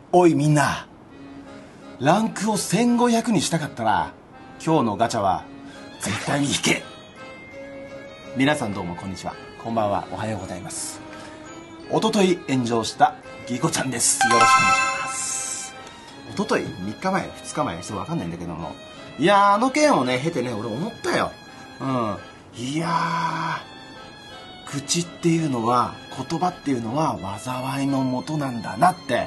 おいみんな、ランクを1500にしたかったら今日のガチャは絶対に引け。皆さんどうもこんにちは、こんばんは、おはようございます。おととい炎上したギコちゃんです。よろしくお願いします。おととい3日前2日前、そう分かんないんだけども、いやー、あの件をね経てね、俺思ったよ。いやー、口っていうのは、言葉っていうのは災いのもとなんだなって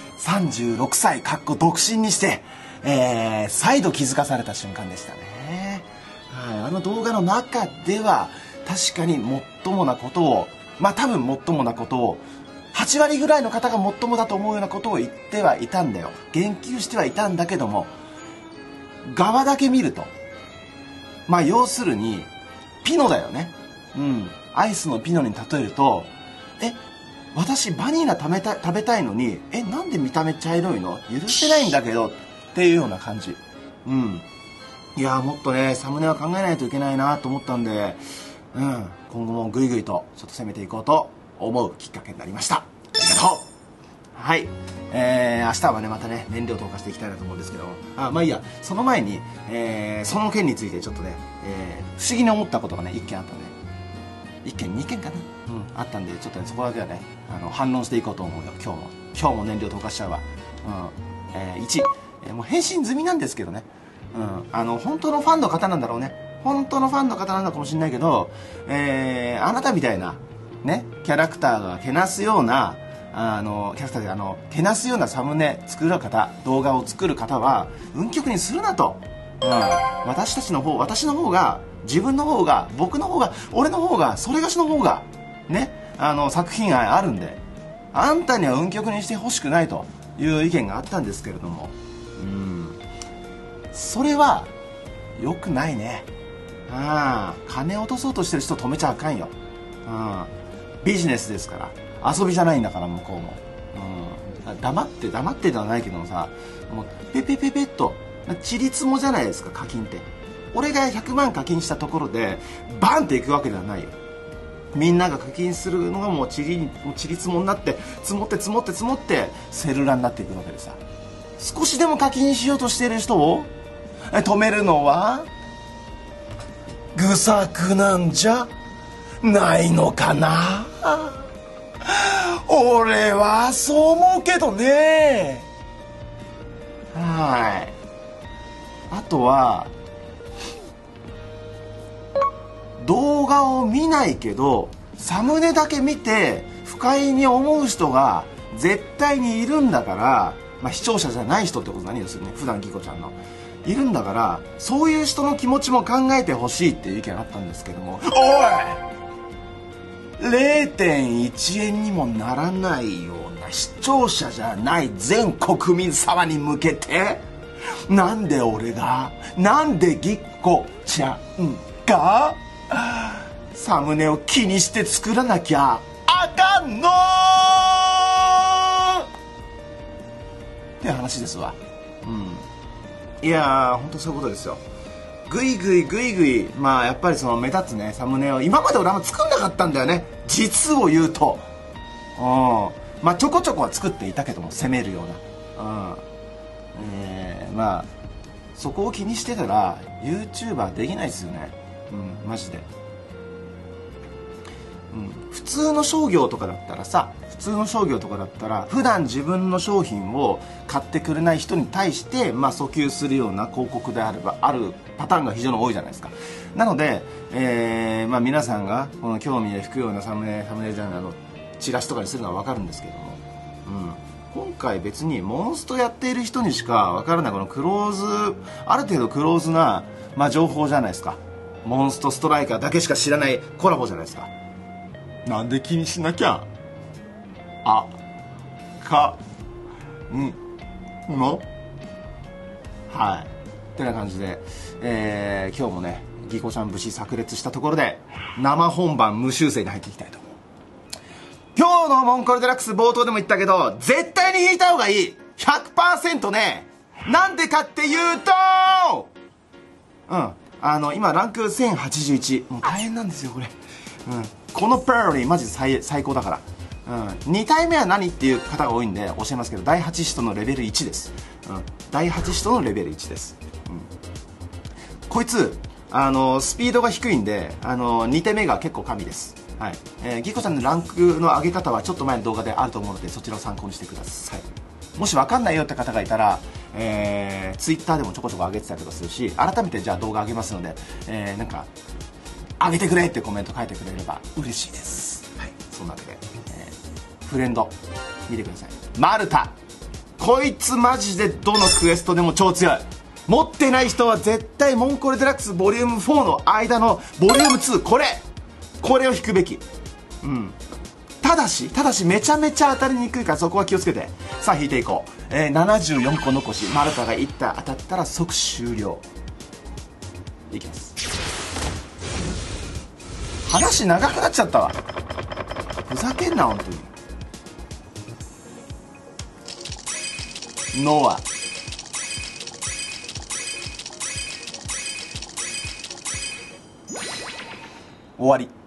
36歳独身にして、再度気づかされた瞬間でしたね。はい、あの動画の中では確かに最もなことを、多分最もなことを8割ぐらいの方が最もだと思うようなことを言ってはいたんだよ。言及してはいたんだけども、側だけ見ると、要するにピノだよね。アイスのピノに例えると、私バニラ食べたいのに、なんで見た目茶色いの、許せないんだけどっていうような感じ。いやー、もっとねサムネは考えないといけないなと思ったんで、今後もぐいぐいとちょっと攻めていこうと思うきっかけになりました。ありがとう。はい、明日はねまたね燃料投下していきたいなと思うんですけど、いいや、その前に、その件についてちょっとね、不思議に思ったことがね1件あったんで、1件2件かな、あったんで、ちょっとねそこだけはね反論していこうと思うよ。今日も燃料投下しちゃうわ。1、もう返信済みなんですけどね、本当のファンの方なんだろうね。本当のファンの方なのかもしれないけど、あなたみたいなねキャラクターがけなすようなけなすようなサムネ作る方、動画を作る方は運極にするなと。私の方が、自分の方が、僕の方が、俺の方が、それがしの方がね、作品愛あるんで、あんたには運極にしてほしくないという意見があったんですけれども、それは良くないね。金落とそうとしてる人止めちゃあかんよ。ビジネスですから、遊びじゃないんだから、向こうも。黙ってではないけどもさ、もうペペペペッとちりつもじゃないですか、課金って。俺が100万課金したところでバンっていくわけではないよ。みんなが課金するのがもうちりつもになって、積もってセルラになっていくわけでさ、少しでも課金しようとしている人を止めるのは愚策なんじゃないのかな。俺はそう思うけどね。あとは動画を見ないけどサムネだけ見て不快に思う人が絶対にいるんだから、視聴者じゃない人ってこと何ですよね、普段ギコちゃんのいるんだから、そういう人の気持ちも考えてほしいっていう意見あったんですけども、おい、 0.1 円にもならないような視聴者じゃない全国民様に向けて、なんでギコちゃんがサムネを気にして作らなきゃあかんのって話ですわ。いやー、ほんとそういうことですよ。ぐいぐい、やっぱりその目立つねサムネを今まで俺は作んなかったんだよね、実を言うと。ちょこちょこは作っていたけども、攻めるような、そこを気にしてたら YouTuber できないですよね。マジで。普通の商業とかだったら普段自分の商品を買ってくれない人に対して訴求するような広告であればあるパターンが非常に多いじゃないですか。なので、皆さんがこの興味を引くようなサムネじゃないチラシとかにするのは分かるんですけども、今回別にモンストやっている人にしか分からないこのある程度クローズな、情報じゃないですか。モンストストライカーだけしか知らないコラボじゃないですか。なんで気にしなきゃあかんの。ってな感じで、今日もねギコちゃん節炸裂したところで生本番無修正に入っていきたいと思う。今日のモンコルデラックス冒頭でも言ったけど、絶対に引いた方がいい 100% ね。なんでかっていうと、今ランク1081、もう大変なんですよこれ。このペロリーマジ最高だから。 2体目は何っていう方が多いんで教えますけど、第8使徒のレベル1です、第8使徒のレベル1です、こいつスピードが低いんで2手目が結構神です。はい、ギコさんのランクの上げ方はちょっと前の動画であると思うので、そちらを参考にしてください。もし分かんないよって方がいたら、ツイッターでもちょこちょこ上げてたりとかするし、改めてじゃあ動画上げますので、なんか上げてくれってコメント書いてくれれば嬉しいです。はい、そんなわけで、フレンド見てください。マルタ、こいつマジでどのクエストでも超強い。持ってない人は絶対モンコレデラックスボリューム4の間のボリューム2、これを引くべき。ただしめちゃめちゃ当たりにくいから、そこは気をつけて。さあ引いていこう。74個残し、マルタが1体当たったら即終了。いきます。話長くなっちゃったわ、ふざけんな本当に。ノア、終わり。